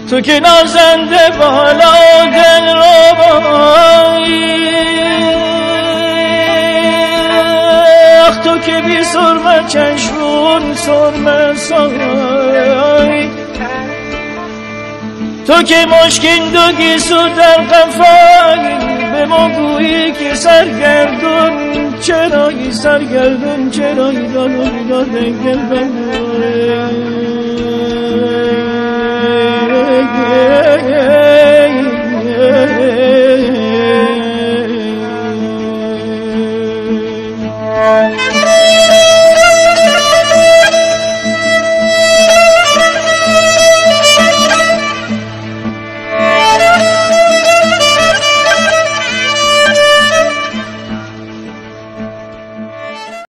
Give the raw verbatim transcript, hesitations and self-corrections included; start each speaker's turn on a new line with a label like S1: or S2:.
S1: تو که نازنده بالا دل ربایی، تو که بی سرمه چشمون سرمه سایی، تو که مشکین دو گیسو در قفایی، به ما گویی که سرگردون چرایی، سرگردون چرایی، دانو بیداد گل بگوی